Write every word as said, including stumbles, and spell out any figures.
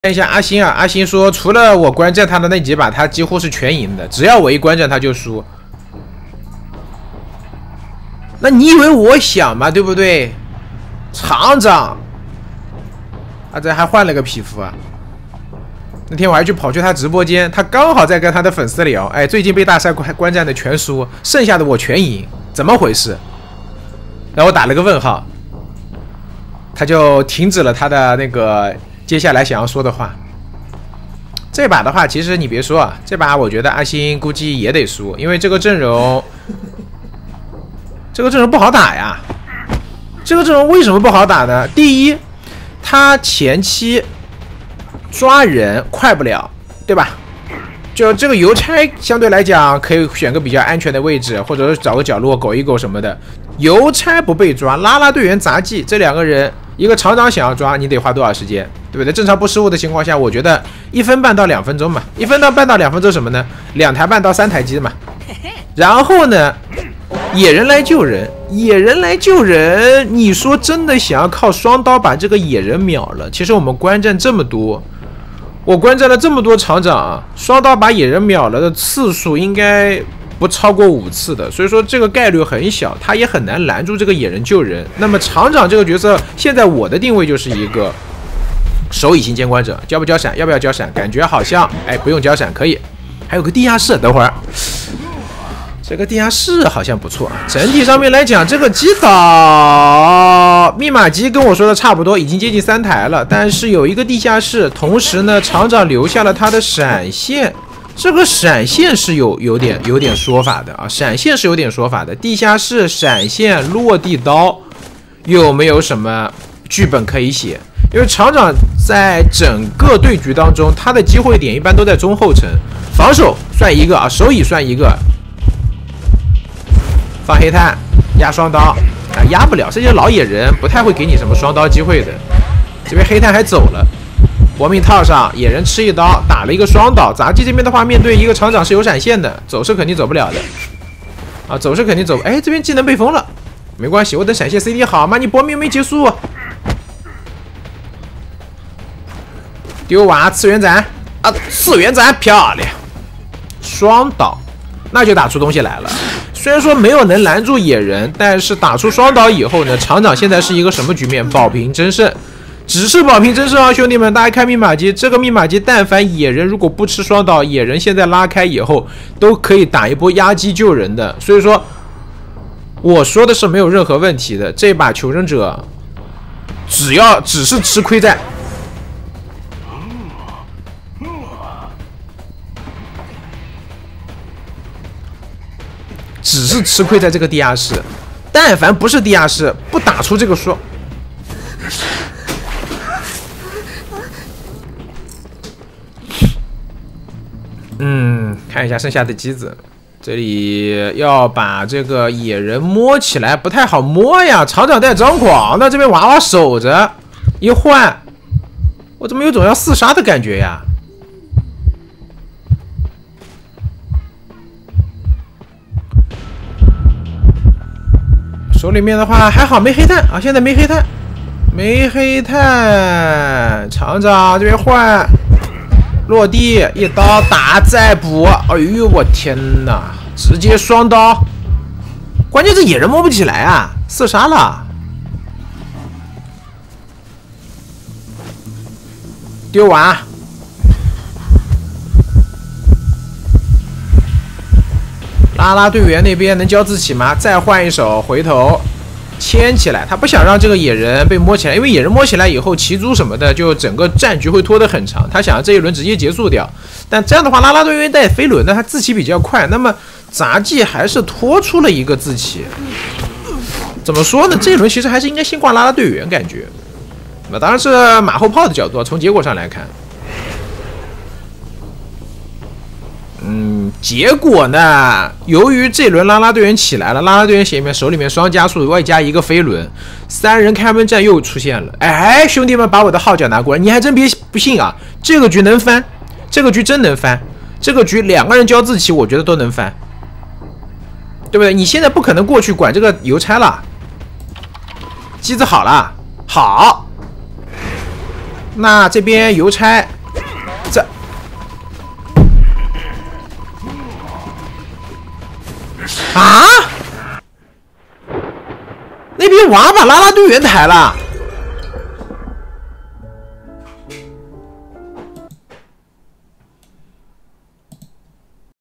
看一下阿星啊，阿星说除了我观战他的那几把，他几乎是全赢的，只要我一观战他就输。那你以为我想嘛，对不对？厂长，啊，这还换了个皮肤啊。那天我还去跑去他直播间，他刚好在跟他的粉丝聊，哎，最近被大赛观观战的全输，剩下的我全赢，怎么回事？然后我打了个问号，他就停止了他的那个。 接下来想要说的话，这把的话，其实你别说啊，这把我觉得阿星估计也得输，因为这个阵容，这个阵容不好打呀。这个阵容为什么不好打呢？第一，他前期抓人快不了，对吧？就这个邮差相对来讲可以选个比较安全的位置，或者找个角落苟一苟什么的。邮差不被抓，拉拉队员杂技这两个人。 一个厂长想要抓，你得花多少时间，对不对？正常不失误的情况下，我觉得一分半到两分钟嘛，一分到半到两分钟什么呢？两台半到三台机嘛。然后呢，野人来救人，野人来救人，你说真的想要靠双刀把这个野人秒了？其实我们观战这么多，我观战了这么多厂长啊，双刀把野人秒了的次数应该。 不超过五次的，所以说这个概率很小，他也很难拦住这个野人救人。那么厂长这个角色，现在我的定位就是一个手椅型监管者，交不交闪？要不要交闪？感觉好像哎不用交闪可以。还有个地下室，等会儿这个地下室好像不错。整体上面来讲，这个击倒密码机跟我说的差不多，已经接近三台了，但是有一个地下室，同时呢，厂长留下了他的闪现。 这个闪现是有有点有点说法的啊，闪现是有点说法的。地下室闪现落地刀有没有什么剧本可以写？因为厂长在整个对局当中，他的机会点一般都在中后程，防守算一个啊，手椅算一个，放黑炭压双刀啊，压不了，这些老野人不太会给你什么双刀机会的。这边黑炭还走了。 搏命套上，野人吃一刀，打了一个双倒。杂技这边的话，面对一个厂长是有闪现的，走是肯定走不了的。啊，走是肯定走。哎，这边技能被封了，没关系，我等闪现 C D 好吗？你搏命没结束。丢娃次元斩啊，次元斩漂亮，双倒，那就打出东西来了。虽然说没有能拦住野人，但是打出双倒以后呢，厂长现在是一个什么局面？保平争胜。 只是保平争胜啊，兄弟们！大家看密码机，这个密码机，但凡野人如果不吃双刀，野人现在拉开以后都可以打一波压机救人的。所以说，我说的是没有任何问题的。这把求生者，只要只是吃亏在，只是吃亏在这个地下室。但凡不是地下室，不打出这个双。 嗯，看一下剩下的机子，这里要把这个野人摸起来不太好摸呀。厂长带张狂，那这边娃娃守着，一换，我怎么有种要四杀的感觉呀？手里面的话还好没黑炭啊，现在没黑炭，没黑炭，厂长这边换。 落地一刀打再补，哎呦我天哪！直接双刀，关键这野人摸不起来啊，四杀了。丢完，拉拉队员那边能交自起吗？再换一手，回头。 牵起来，他不想让这个野人被摸起来，因为野人摸起来以后，骑卒什么的，就整个战局会拖得很长。他想要这一轮直接结束掉，但这样的话，拉拉队员带飞轮呢，他自骑比较快，那么杂技还是拖出了一个自骑。怎么说呢？这一轮其实还是应该先挂拉拉队员，感觉。那当然是马后炮的角度，从结果上来看。 嗯，结果呢？由于这轮拉拉队员起来了，拉拉队员前面手里面双加速，外加一个飞轮，三人开门战又出现了。哎，兄弟们，把我的号角拿过来！你还真别不信啊，这个局能翻，这个局真能翻，这个局两个人交自骑，我觉得都能翻，对不对？你现在不可能过去管这个邮差了，机子好了，好， 那这边邮差，这啊，那边娃把啦啦队员抬了。